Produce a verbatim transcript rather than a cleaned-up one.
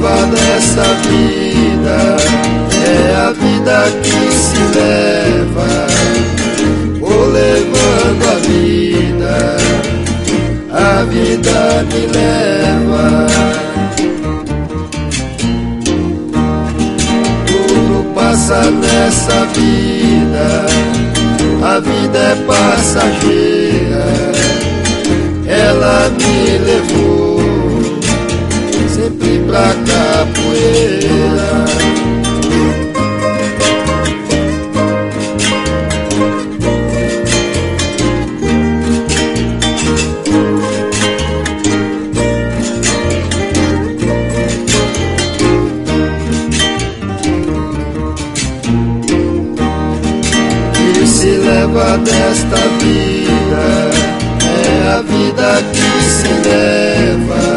leva dessa vida é a vida que se leva. Vou levando a vida, a vida me leva. Tudo passa nessa vida, a vida é passageira. Ela me levou sempre pra capoeira. Que se leva desta vida é a vida que se leva.